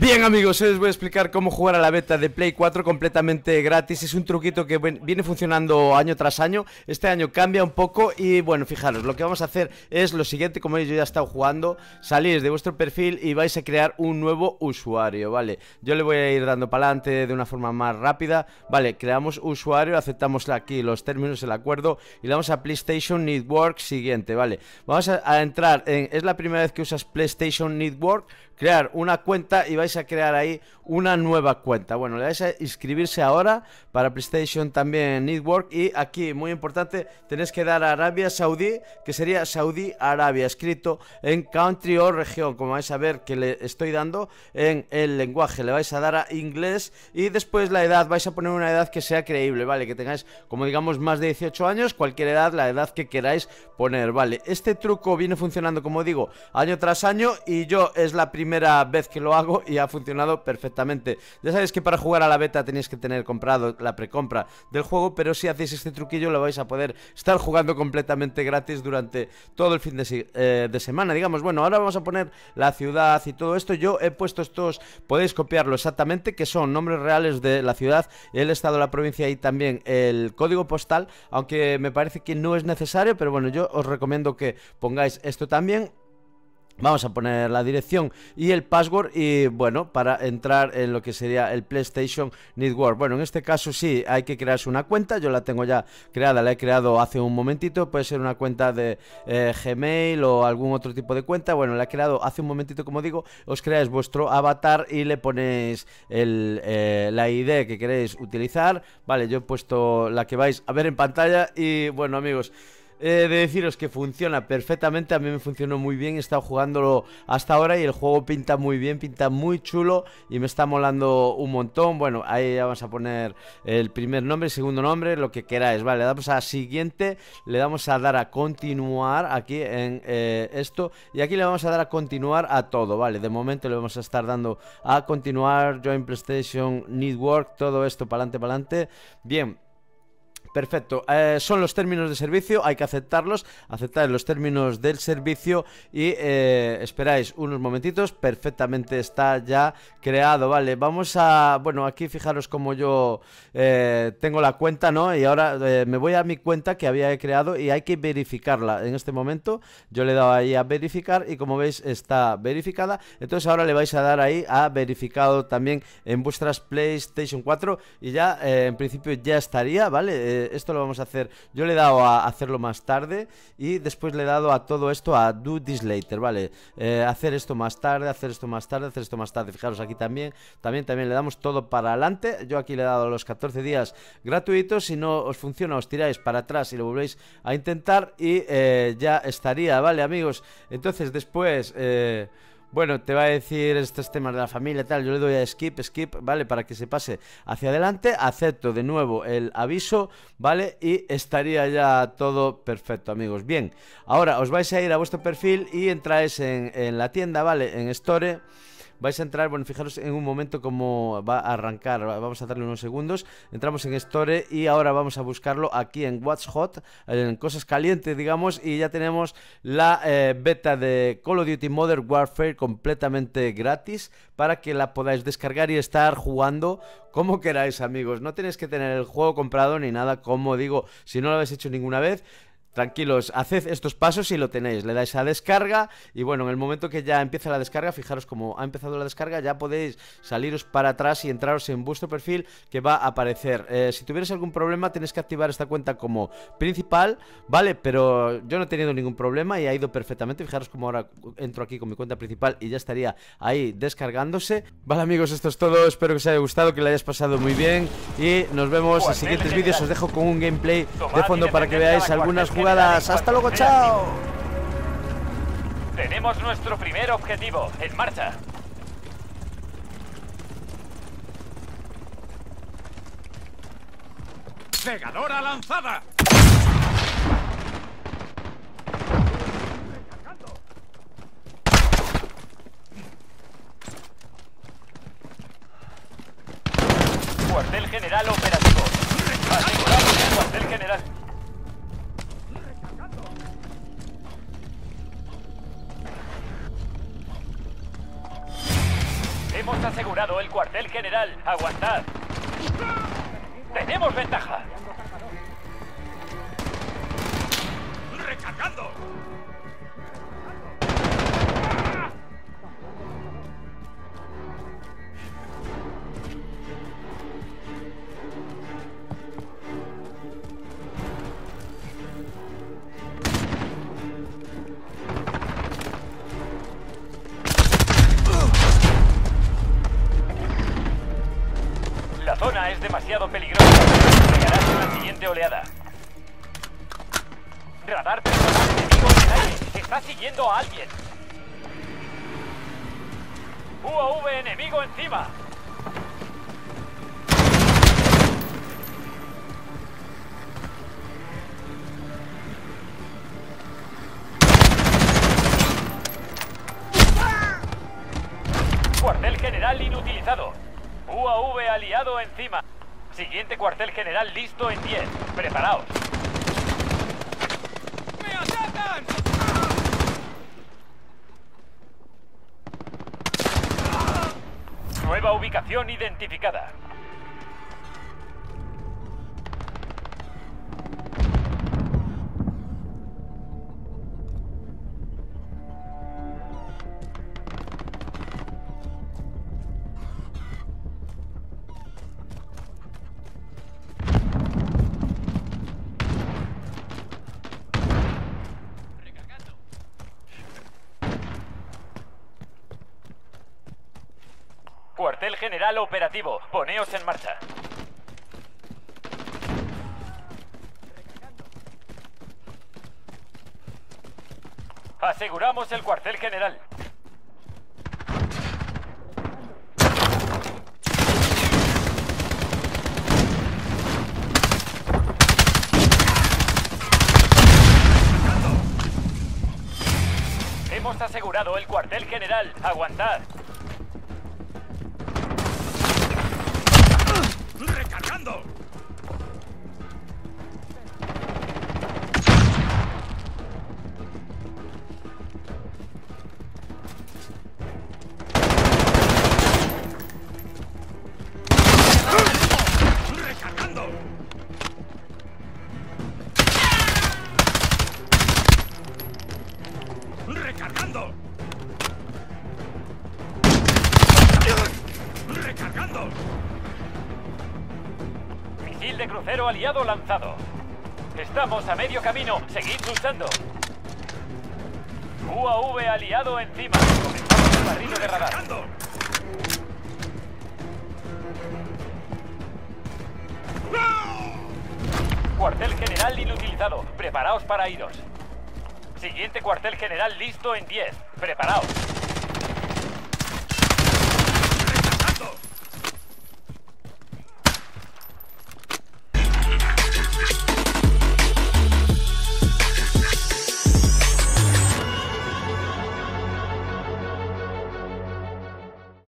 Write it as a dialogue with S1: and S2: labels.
S1: Bien amigos, hoy os voy a explicar cómo jugar a la beta de Play 4 completamente gratis. Es un truquito que viene funcionando año tras año. Este año cambia un poco y bueno, fijaros, lo que vamos a hacer es lo siguiente. Como veis, yo ya he estado jugando. Salís de vuestro perfil y vais a crear un nuevo usuario, ¿vale? Yo le voy a ir dando para adelante de una forma más rápida. Vale, creamos usuario, aceptamos aquí los términos, el acuerdo y le damos a PlayStation Network siguiente, ¿vale? Vamos a entrar en... Es la primera vez que usas PlayStation Network. Crear una cuenta y vais a crear ahí una nueva cuenta. Bueno, le vais a inscribirse ahora para PlayStation también Network. Y aquí, muy importante, tenéis que dar a Arabia Saudí, que sería Saudi Arabia, escrito en country o región. Como vais a ver que le estoy dando en el lenguaje, le vais a dar a inglés. Y después la edad, vais a poner una edad que sea creíble, ¿vale? Que tengáis, como digamos, más de 18 años, cualquier edad, la edad que queráis poner, ¿vale? Este truco viene funcionando, como digo, año tras año. Y yo es la primera vez que lo hago y ha funcionado perfectamente. Ya sabéis que para jugar a la beta tenéis que tener comprado la precompra del juego, pero si hacéis este truquillo lo vais a poder estar jugando completamente gratis durante todo el fin de semana, digamos. Bueno, ahora vamos a poner la ciudad y todo esto. Yo he puesto estos, podéis copiarlo exactamente, que son nombres reales de la ciudad, el estado, la provincia y también el código postal, aunque me parece que no es necesario, pero bueno, yo os recomiendo que pongáis esto también. Vamos a poner la dirección y el password y bueno, para entrar en lo que sería el PlayStation Network. Bueno, en este caso sí, hay que crearse una cuenta. Yo la tengo ya creada, la he creado hace un momentito. Puede ser una cuenta de Gmail o algún otro tipo de cuenta. Bueno, la he creado hace un momentito, como digo. Os creáis vuestro avatar y le ponéis la ID que queréis utilizar. Vale, yo he puesto la que vais a ver en pantalla y bueno amigos, de deciros que funciona perfectamente. A mí me funcionó muy bien, he estado jugándolo hasta ahora y el juego pinta muy bien, pinta muy chulo y me está molando un montón. Bueno, ahí vamos a poner el primer nombre, segundo nombre, lo que queráis, vale, le damos a siguiente, le damos a dar a continuar aquí en esto y aquí le vamos a dar a continuar a todo, vale, de momento le vamos a estar dando a continuar, Join PlayStation Network, todo esto para adelante, bien. Perfecto, son los términos de servicio, hay que aceptarlos, aceptar los términos del servicio y esperáis unos momentitos, perfectamente está ya creado, vale, vamos a, bueno, aquí fijaros como yo tengo la cuenta, ¿no? Y ahora me voy a mi cuenta que había creado y hay que verificarla, en este momento yo le he dado ahí a verificar y como veis está verificada, entonces ahora le vais a dar ahí a verificado también en vuestras PlayStation 4 y ya en principio ya estaría, ¿vale? Esto lo vamos a hacer, yo le he dado a hacerlo más tarde y después le he dado a todo esto a do this later, ¿vale? Hacer esto más tarde, hacer esto más tarde, hacer esto más tarde. Fijaros aquí también le damos todo para adelante. Yo aquí le he dado los 14 días gratuitos. Si no os funciona os tiráis para atrás y lo volvéis a intentar y ya estaría, ¿vale amigos? Entonces después... bueno, te va a decir estos temas de la familia y tal. Yo le doy a skip, ¿vale? Para que se pase hacia adelante. Acepto de nuevo el aviso, ¿vale? Y estaría ya todo perfecto, amigos. Bien, ahora os vais a ir a vuestro perfil y entráis en la tienda, ¿vale? En Store. Vais a entrar, bueno, fijaros en un momento cómo va a arrancar. Vamos a darle unos segundos. Entramos en Store y ahora vamos a buscarlo aquí en What's Hot, en cosas calientes, digamos. Y ya tenemos la beta de Call of Duty Modern Warfare completamente gratis para que la podáis descargar y estar jugando como queráis, amigos. No tenéis que tener el juego comprado ni nada, como digo, si no lo habéis hecho ninguna vez. Tranquilos, haced estos pasos y lo tenéis, le dais a descarga y bueno, en el momento que ya empieza la descarga, fijaros como ha empezado la descarga, ya podéis saliros para atrás y entraros en vuestro perfil que va a aparecer. Si tuvierais algún problema tenéis que activar esta cuenta como principal, ¿vale? Pero yo no he tenido ningún problema y ha ido perfectamente. Fijaros como ahora entro aquí con mi cuenta principal y ya estaría ahí descargándose. Vale amigos, esto es todo, espero que os haya gustado, que lo hayáis pasado muy bien y nos vemos en siguientes vídeos. Os dejo con un gameplay de fondo para que veáis algunas jugadas. Hasta luego, chao.
S2: Tenemos nuestro primer objetivo en marcha.
S3: ¡Segadora lanzada!
S2: Cuartel general operativo. Aseguramos el cuartel general. Hemos asegurado el cuartel general. Aguantad. ¡Tenemos ventaja!
S3: ¡Recargando!
S2: La zona es demasiado peligrosa. Llegarás en la siguiente oleada. Radar personal enemigo en el aire. Está siguiendo a alguien. UAV enemigo encima. Cuartel general inutilizado. UAV aliado encima. Siguiente cuartel general listo en 10. Preparaos.
S3: ¡Me atacan!
S2: Nueva ubicación identificada. Cuartel general operativo. Poneos en marcha. Aseguramos el cuartel general. Hemos asegurado el cuartel general. Aguantad.
S3: ¡Recargando! ¡Recargando! ¡Recargando! ¡Recargando!
S2: Misil de crucero aliado lanzado. Estamos a medio camino. Seguid luchando. UAV aliado encima. Comenzamos el barrido de radar.
S3: ¡Recargando!
S2: Cuartel general inutilizado. Preparaos para iros. Siguiente cuartel general listo en 10. Preparaos.